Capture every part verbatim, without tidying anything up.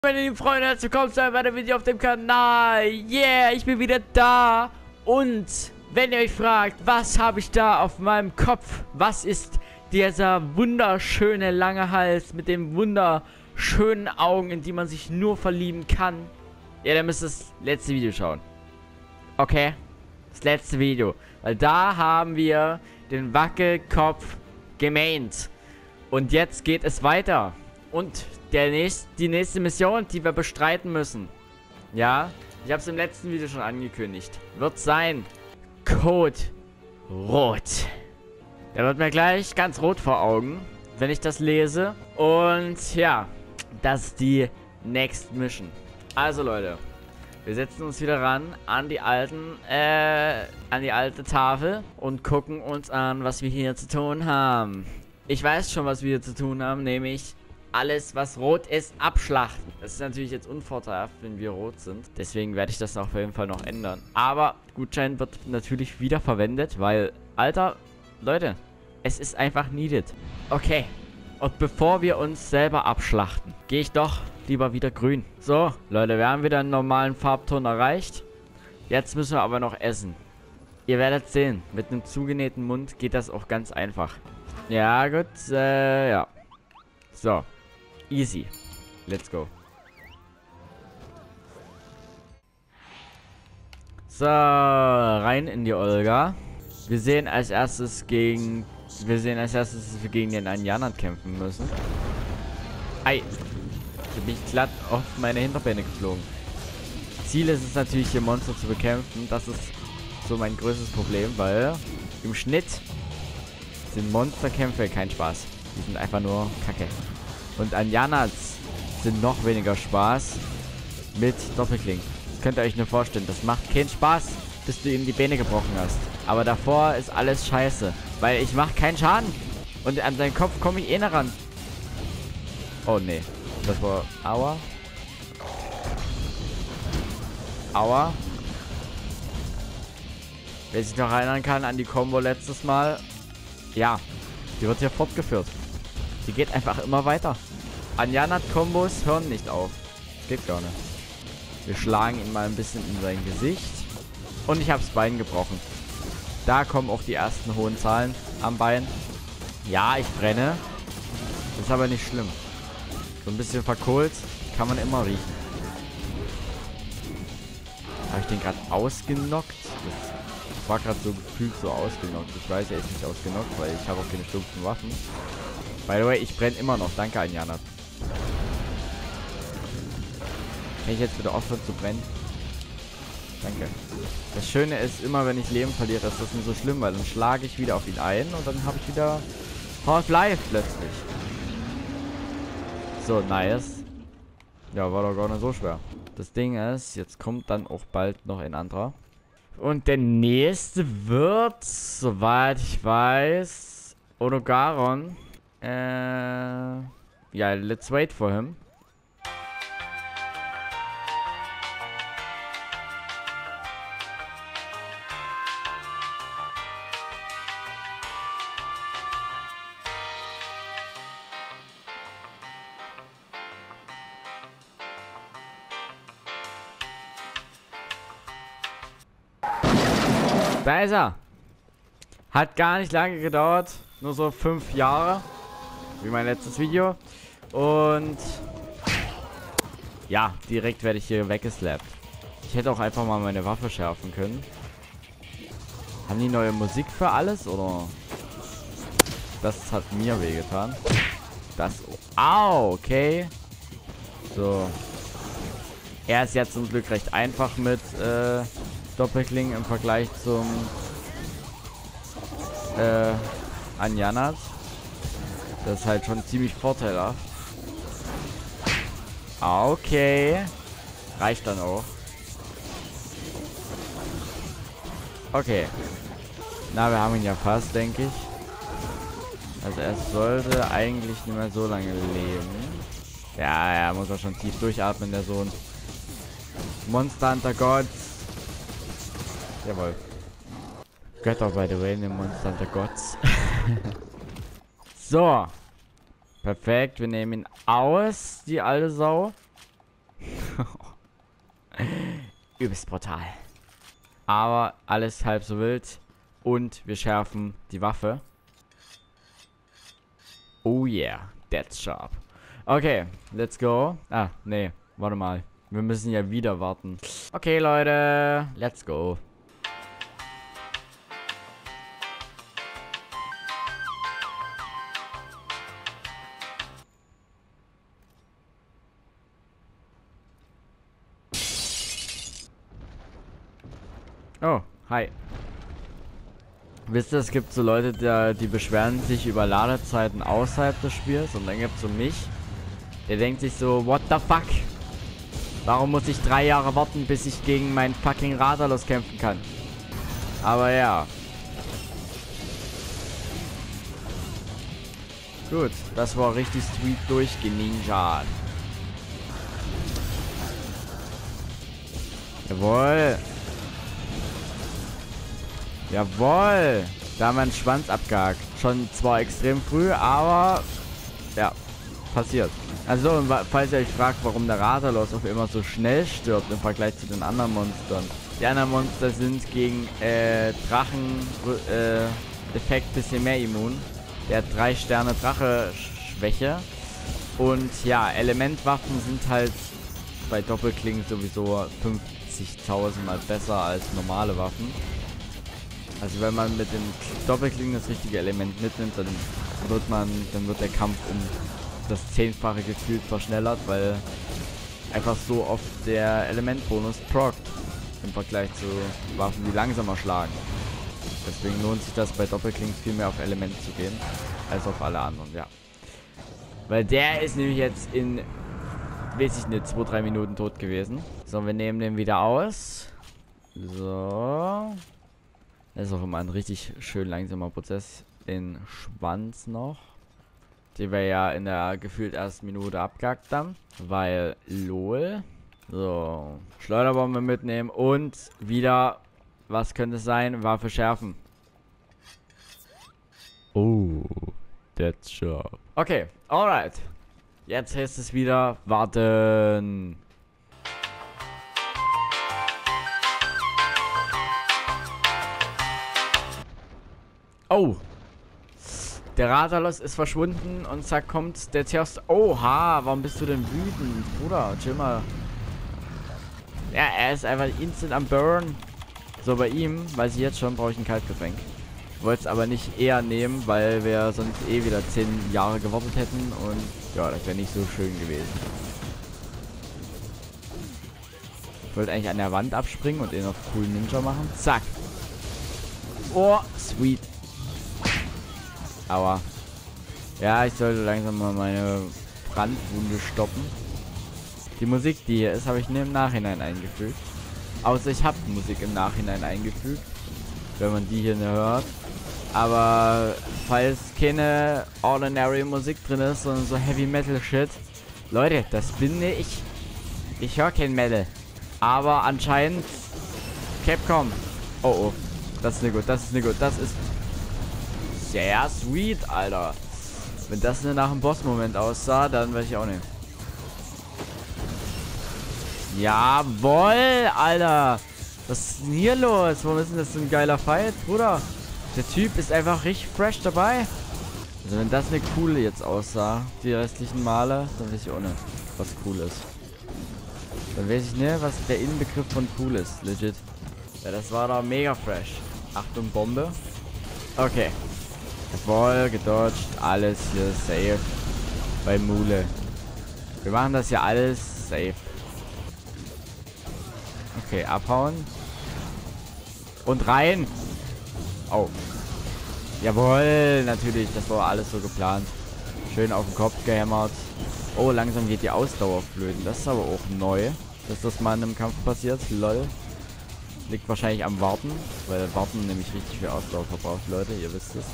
Meine lieben Freunde, herzlich willkommen zu einem weiteren Video auf dem Kanal. Yeah, ich bin wieder da. Und wenn ihr euch fragt, was habe ich da auf meinem Kopf? Was ist dieser wunderschöne lange Hals mit den wunderschönen Augen, in die man sich nur verlieben kann? Ja, dann müsst ihr das letzte Video schauen. Okay? Das letzte Video. Weil da haben wir den Wackelkopf gemaint. Und jetzt geht es weiter. Und der nächst, die nächste Mission, die wir bestreiten müssen, ja, ich habe es im letzten Video schon angekündigt, wird sein Code Rot. Der wird mir gleich ganz rot vor Augen, wenn ich das lese. Und ja, das ist die Next Mission. Also Leute, wir setzen uns wieder ran an die alten, äh, an die alte Tafel und gucken uns an, was wir hier zu tun haben. Ich weiß schon, was wir hier zu tun haben, nämlich alles, was rot ist, abschlachten. Das ist natürlich jetzt unvorteilhaft, wenn wir rot sind. Deswegen werde ich das auf jeden Fall noch ändern. Aber Gutschein wird natürlich wieder verwendet, weil, Alter, Leute, es ist einfach needed. Okay. Und bevor wir uns selber abschlachten, gehe ich doch lieber wieder grün. So, Leute, wir haben wieder einen normalen Farbton erreicht. Jetzt müssen wir aber noch essen. Ihr werdet sehen, mit einem zugenähten Mund geht das auch ganz einfach. Ja, gut, äh, ja. So. Easy. Let's go. So, rein in die Olga. Wir sehen als erstes gegen... Wir sehen als erstes, dass wir gegen den Anjanat kämpfen müssen. Ei. Da bin ich glatt auf meine Hinterbeine geflogen. Ziel ist es natürlich, hier Monster zu bekämpfen. Das ist so mein größtes Problem, weil im Schnitt sind Monsterkämpfe kein Spaß. Die sind einfach nur Kacke. Und Anjanats sind noch weniger Spaß mit Doppelklingen. Das könnt ihr euch nur vorstellen. Das macht keinen Spaß, bis du ihm die Beine gebrochen hast. Aber davor ist alles scheiße. Weil ich mache keinen Schaden. Und an seinen Kopf komme ich eh nicht ran. Oh nee. Das war... Aua. Aua. Wer sich noch erinnern kann an die Combo letztes Mal. Ja. Die wird hier fortgeführt. Die geht einfach immer weiter. Anjanat-Kombos hören nicht auf. Geht gar nicht. Wir schlagen ihn mal ein bisschen in sein Gesicht. Und ich habe das Bein gebrochen. Da kommen auch die ersten hohen Zahlen am Bein. Ja, ich brenne. Das ist aber nicht schlimm. So ein bisschen verkohlt kann man immer riechen. Habe ich den gerade ausgenockt? Das war gerade so gefühlt so ausgenockt. Ich weiß, er ist nicht ausgenockt, weil ich habe auch keine stumpfen Waffen. By the way, ich brenne immer noch. Danke, Anjanat. Kann ich jetzt wieder aufhören zu brennen? Danke. Das Schöne ist, immer wenn ich Leben verliere, ist das nicht so schlimm, weil dann schlage ich wieder auf ihn ein und dann habe ich wieder Half-Life plötzlich. So, nice. Ja, war doch gar nicht so schwer. Das Ding ist, jetzt kommt dann auch bald noch ein anderer. Und der nächste wird, soweit ich weiß, Odogaron. Äh, ja, let's wait for him. Da ist er. Hat gar nicht lange gedauert. Nur so fünf Jahre. Wie mein letztes Video. Und ja, direkt werde ich hier weggeslappt. Ich hätte auch einfach mal meine Waffe schärfen können. Haben die neue Musik für alles? Oder? Das hat mir wehgetan. Das. Au, okay. So. Er ist jetzt zum Glück recht einfach mit äh, Doppelklingen im Vergleich zum äh, Anjanat. Das ist halt schon ziemlich vorteilhaft. Okay. Reicht dann auch. Okay. Na, wir haben ihn ja fast, denke ich. Also er sollte eigentlich nicht mehr so lange leben. Ja, er muss auch schon tief durchatmen, der Sohn. Monster Hunter Gods. Jawohl. Götter, by the way, in den Monster Hunter Gods. So. Perfekt, wir nehmen ihn aus, die alte Sau. Übelst brutal. Aber alles halb so wild. Und wir schärfen die Waffe. Oh yeah, that's sharp. Okay, let's go. Ah, nee, warte mal. Wir müssen ja wieder warten. Okay, Leute, let's go. Oh, hi. Wisst ihr, es gibt so Leute, die, die beschweren sich über Ladezeiten außerhalb des Spiels. Und dann gibt es so mich. Der denkt sich so, what the fuck? Warum muss ich drei Jahre warten, bis ich gegen meinen fucking Rathalos kämpfen kann? Aber ja. Gut, das war richtig sweet durchgeninjat. Jawohl. Jawohl. Da haben wir einen Schwanz abgehakt. Schon zwar extrem früh, aber ja, passiert. Also, falls ihr euch fragt, warum der Rathalos auf immer so schnell stirbt im Vergleich zu den anderen Monstern. Die anderen Monster sind gegen äh, Drachen äh, Effekt bisschen mehr immun. Der hat drei Sterne Drache Schwäche. Und ja, Elementwaffen sind halt bei Doppelklingen sowieso fünfzigtausend Mal besser als normale Waffen. Also wenn man mit den Doppelklingen das richtige Element mitnimmt, dann wird man, dann wird der Kampf um das zehnfache gefühlt verschnellert, weil einfach so oft der Elementbonus prockt im Vergleich zu Waffen, die langsamer schlagen. Deswegen lohnt sich das bei Doppelklingen viel mehr auf Element zu gehen, als auf alle anderen, ja. Weil der ist nämlich jetzt in, weiß ich nicht, zwei, drei Minuten tot gewesen. So, wir nehmen den wieder aus. So. Das ist auch immer ein richtig schön langsamer Prozess. Den Schwanz noch. Den wir ja in der gefühlt ersten Minute abgehackt haben. Weil, lol. So. Schleuderbombe mitnehmen. Und wieder, was könnte es sein? Waffe schärfen. Oh, that's sharp. Okay, alright. Jetzt heißt es wieder warten. Oh. Der Rathalos ist verschwunden und zack kommt der Theos. Oha, warum bist du denn wütend? Bruder, chill mal. Ja, er ist einfach instant am Burn. So, bei ihm, weiß ich jetzt schon, brauche ich ein Kaltgetränk. Wollte es aber nicht eher nehmen, weil wir sonst eh wieder zehn Jahre gewartet hätten. Und ja, das wäre nicht so schön gewesen. Ich wollte eigentlich an der Wand abspringen und ihn auf cool Ninja machen. Zack. Oh, sweet. Aua. Ja, ich sollte langsam mal meine Brandwunde stoppen. Die Musik, die hier ist, habe ich nur im Nachhinein eingefügt. Außer ich habe Musik im Nachhinein eingefügt. Wenn man die hier nicht hört. Aber falls keine ordinary Musik drin ist, sondern so Heavy Metal Shit. Leute, das bin ich. Ich höre kein Metal. Aber anscheinend Capcom. Oh oh. Das ist nicht gut, das ist nicht gut. Das ist sehr sweet, Alter. Wenn das nicht nach einem Boss-Moment aussah, dann weiß ich auch nicht. Jawohl, Alter. Was ist denn hier los? Warum ist denn das so ein geiler Fight, Bruder? Der Typ ist einfach richtig fresh dabei. Also wenn das eine coole jetzt aussah, die restlichen Male, dann weiß ich auch nicht, was cool ist. Dann weiß ich nicht, was der Inbegriff von cool ist, legit. Ja, das war doch mega fresh. Achtung, Bombe. Okay. Jawohl, gedodged, alles hier safe. Bei Mule. Wir machen das hier alles safe. Okay, abhauen. Und rein. Oh. Jawohl, natürlich, das war alles so geplant. Schön auf den Kopf gehämmert. Oh, langsam geht die Ausdauer flöten. Das ist aber auch neu, dass das mal in einem Kampf passiert. Lol. Liegt wahrscheinlich am Warten, weil Warten nämlich richtig viel Ausdauer verbraucht, Leute. Ihr wisst es.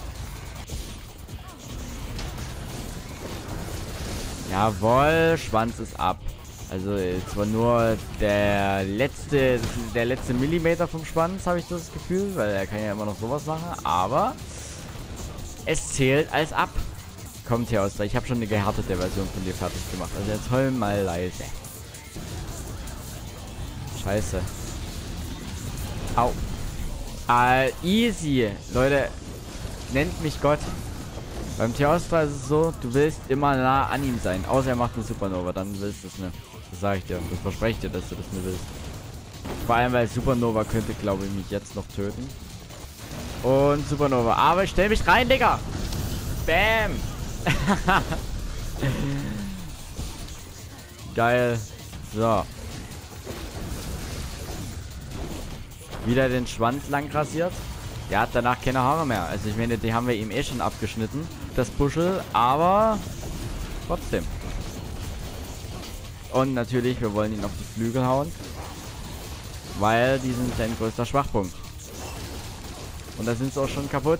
Jawohl, Schwanz ist ab. Also zwar nur der letzte, der letzte Millimeter vom Schwanz, habe ich das Gefühl, weil er kann ja immer noch sowas machen, aber es zählt als ab. Kommt hier aus, ich habe schon eine gehärtete Version von dir fertig gemacht. Also jetzt heul mal leise. Scheiße. Au. Ah, easy. Leute, nennt mich Gott. Beim Theostra ist es so, du willst immer nah an ihm sein. Außer er macht eine Supernova, dann willst du es nicht. Das sage ich dir. Das verspreche ich dir, dass du das nicht willst. Vor allem, weil Supernova könnte, glaube ich, mich jetzt noch töten. Und Supernova. Aber ich stell mich rein, Digga. Bam. Geil. So. Wieder den Schwanz lang rasiert. Der hat danach keine Haare mehr. Also ich meine, die haben wir ihm eh schon abgeschnitten. Das Buschel. Aber trotzdem. Und natürlich, wir wollen ihn auf die Flügel hauen. Weil die sind sein größter Schwachpunkt. Und da sind sie auch schon kaputt.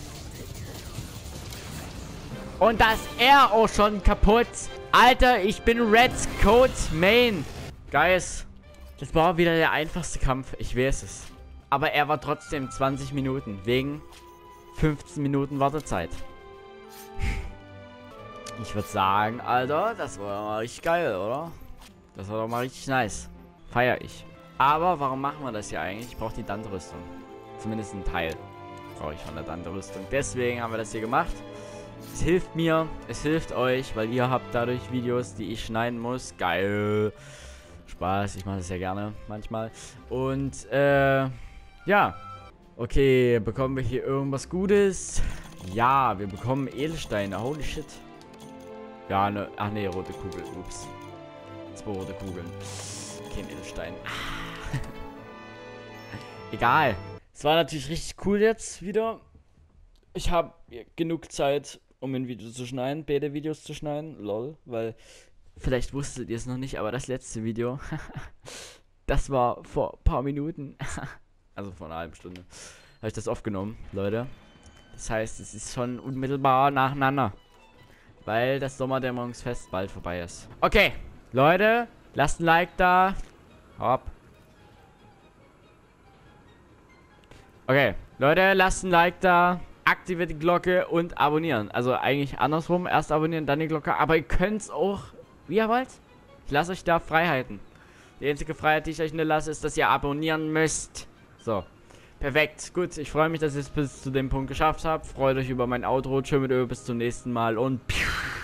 Und da ist er auch schon kaputt. Alter, ich bin Reds Code Main. Guys, das war wieder der einfachste Kampf. Ich weiß es. Aber er war trotzdem zwanzig Minuten. Wegen fünfzehn Minuten Wartezeit. Ich würde sagen, Alter, das war mal richtig geil, oder? Das war doch mal richtig nice. Feier ich. Aber warum machen wir das hier eigentlich? Ich brauche die Dante-Rüstung. Zumindest ein Teil brauche ich von der Dante-Rüstung. Deswegen haben wir das hier gemacht. Es hilft mir, es hilft euch, weil ihr habt dadurch Videos, die ich schneiden muss. Geil. Spaß, ich mache das ja gerne manchmal. Und, äh, ja. Okay, bekommen wir hier irgendwas Gutes? Ja, wir bekommen Edelsteine. Holy shit. Ja, ne, ach ne, rote Kugel. Ups. Zwei rote Kugeln. Kein Edelstein. Egal. Es war natürlich richtig cool jetzt wieder. Ich habe genug Zeit, um ein Video zu schneiden, beide Videos zu schneiden, lol, weil vielleicht wusstet ihr es noch nicht, aber das letzte Video, das war vor ein paar Minuten, also vor einer halben Stunde, habe ich das aufgenommen, Leute. Das heißt, es ist schon unmittelbar nacheinander, weil das Sommerdämmerungsfest bald vorbei ist. Okay, Leute, lasst ein Like da, hau ab. Okay, Leute, lasst ein Like da. Aktiviert die Glocke und abonnieren. Also eigentlich andersrum. Erst abonnieren, dann die Glocke. Aber ihr könnt es auch, wie ihr wollt. Ich lasse euch da Freiheiten. Die einzige Freiheit, die ich euch nicht lasse, ist, dass ihr abonnieren müsst. So. Perfekt. Gut, ich freue mich, dass ihr es bis zu dem Punkt geschafft habt. Freut euch über mein Outro. Tschö mit Ö. Bis zum nächsten Mal und...